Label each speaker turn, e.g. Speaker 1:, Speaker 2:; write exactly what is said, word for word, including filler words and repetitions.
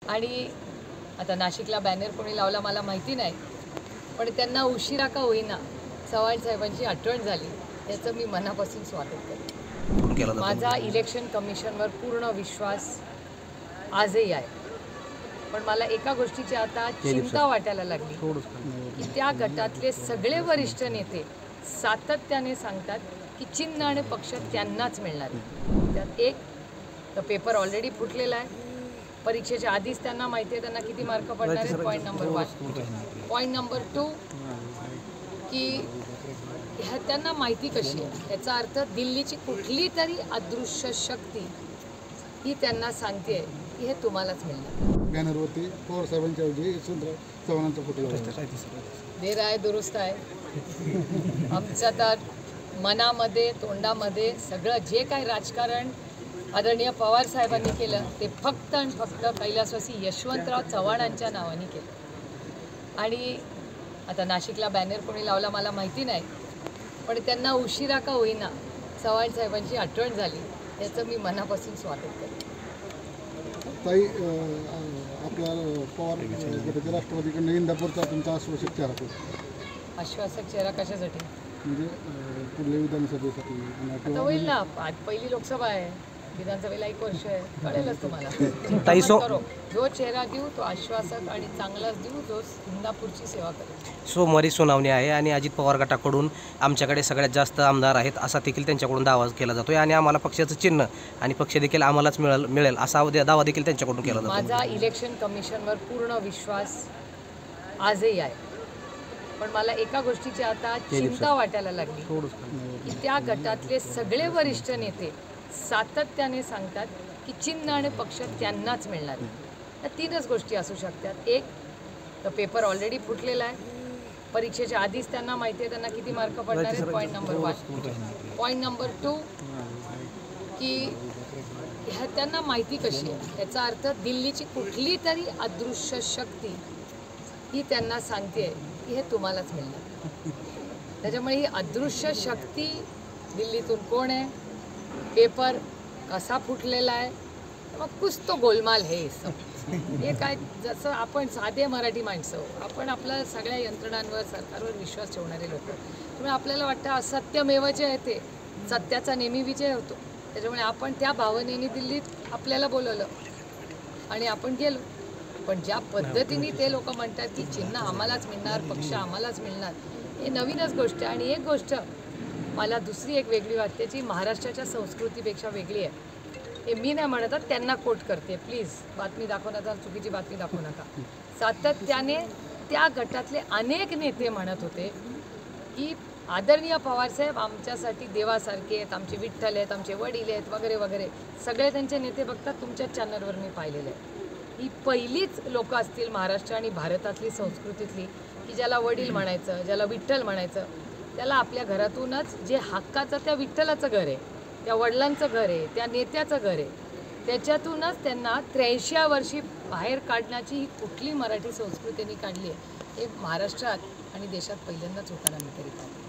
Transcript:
Speaker 1: आणि आता नाशिकला बॅनर कोणी लावला मला माहिती नाही, पण त्यांना उशिरा का होईना चव्हाण साहेबांची आठवण झाली याचं मी मनापासून स्वागत करते। माझा इलेक्शन कमिशनवर पूर्ण विश्वास आजही आहे, पण मला एका गोष्टीची आता चिंता वाटायला लागली की त्या गटातले सगळे वरिष्ठ नेते सातत्याने सांगतात की चिन्ह आणि पक्ष त्यांनाच मिळणार आहे। त्यात एक तर पेपर ऑलरेडी फुटलेला आहे, परीक्षेच्या आधीच त्यांना माहिती आहे त्यांना किती मार्क पडणार आहेत। Point number one. Point number two की ह्या त्यांना माहिती कशी आहे, याचा अर्थ दिल्लीची कुठली तरी अदृश्य शक्ती ही त्यांना सांगते की हे तुम्हालाच मिळणार।
Speaker 2: बॅनरवरती पवार साहेबांच्या ऐवजी यशवंतराव चव्हाणांचा फोटो
Speaker 1: देर आहे दुरुस्त आहे। आमचं तर मनामध्ये तोंडामध्ये सगळं जे काही राजकारण आदरणीय पवार साहेबांनी केलं ते फक्त आणि फक्त कैलासवासी यशवंतराव चव्हाणांच्या नावाने केलं। आणि आता नाशिकला बॅनर कोणी लावला मला माहिती नाही, पण त्यांना उशिरा का होईना चव्हाण साहेबांची आठवण झाली याचं मी मनापासून स्वागत करते।
Speaker 2: ताई, आपल्या पवार गटाच्या राष्ट्रवादीकडनं इंदापूरचा तुमचा आश्वासक चेहरा कोण?
Speaker 1: आश्वासक चेहरा कशासाठी?
Speaker 2: म्हणजे पुढल्या विधानसभेसाठी
Speaker 1: आता होईल ना, आज पहिली लोकसभा आहे, विधानसभेला एक वर्ष आहे, कळेलच तुम्हाला।
Speaker 3: ताई, सो
Speaker 1: जो चेहरा देऊ तो आश्वासक आणि चांगलाच देऊ, जो इंदापूरची सेवा करेल।
Speaker 3: सोमवारी सुनावणी आहे आणि अजित पवार गटाकडून आमच्याकडे सगळ्यात जास्त आमदार आहेत असा देखील त्यांच्याकडून दावा केला जातोय आणि आम्हाला पक्षाचं चिन्ह आणि पक्ष देखील आम्हालाच मिळेल मिळेल असा दावा देखील त्यांच्याकडून केला जातो।
Speaker 1: माझा इलेक्शन कमिशनवर पूर्ण विश्वास आजही आहे, पण मला एका गोष्टीची आता चिंता वाटायला लागली की त्या गटातले सगळे वरिष्ठ नेते सातत्याने सांगतात की चिन्ह आणि पक्ष त्यांनाच मिळणार आहे। या तीनच गोष्टी असू शकतात। एक तर पेपर ऑलरेडी फुटलेला आहे, परीक्षेच्या आधीच त्यांना माहिती आहे त्यांना किती मार्क पडणार आहेत। Point number one. Point number two की ह्या त्यांना माहिती कशी आहे, याचा अर्थ दिल्लीची कुठली तरी अदृश्य शक्ती ही त्यांना सांगते की हे तुम्हालाच मिळणार। त्याच्यामुळे ही अदृश्य शक्ती दिल्लीतून कोण आहे, पेपर कसा फुटलेला आहे, मग कुछ तो गोलमाल हे सब हे काय, जसं आपण साधे मराठी माणसं आपण आपल्या सगळ्या यंत्रणांवर सरकारवर विश्वास ठेवणारे लोक, त्यामुळे आपल्याला वाटतं असत्यमेव जे आहे ते सत्याचा नेहमी विजय होतो। त्याच्यामुळे आपण त्या भावनेने दिल्लीत आपल्याला बोलवलं आणि आपण गेलो, पण ज्या पद्धतीने ते लोक म्हणतात की चिन्ह आम्हालाच मिळणार, पक्ष आम्हालाच मिळणार, हे नवीनच गोष्ट आहे। आणि एक गोष्ट मला दुसरी एक वेगळी वाटते जी महाराष्ट्राच्या संस्कृतीपेक्षा वेगळी आहे, हे मी नाही म्हणत, त्यांना कोट करते, प्लीज बातमी दाखवू नका, चुकीची बातमी दाखवू नका। सातत्याने त्या गटातले अनेक नेते म्हणत होते की आदरणीय पवारसाहेब आमच्यासाठी देवासारखे आहेत, आमचे विठ्ठल आहेत, आमचे वडील आहेत वगैरे वगैरे, सगळे त्यांचे नेते बघतात तुमच्याच चॅनलवर मी पाहिलेलं आहे। ही पहिलीच लोक असतील महाराष्ट्र आणि भारतातली संस्कृतीतली की ज्याला वडील म्हणायचं, ज्याला विठ्ठल म्हणायचं, त्याला आपल्या घरातूनच जे हक्काचं त्या विठ्ठलाचं घर आहे, त्या वडिलांचं घर आहे, त्या नेत्याचं घर आहे, त्याच्यातूनच त्यांना त्र्याऐंशी वर्षी बाहेर काढण्याची ही कुठली मराठी संस्कृतीने काढली आहे, हे महाराष्ट्रात आणि देशात पहिल्यांदाच होताना मी तरी पाहिजे।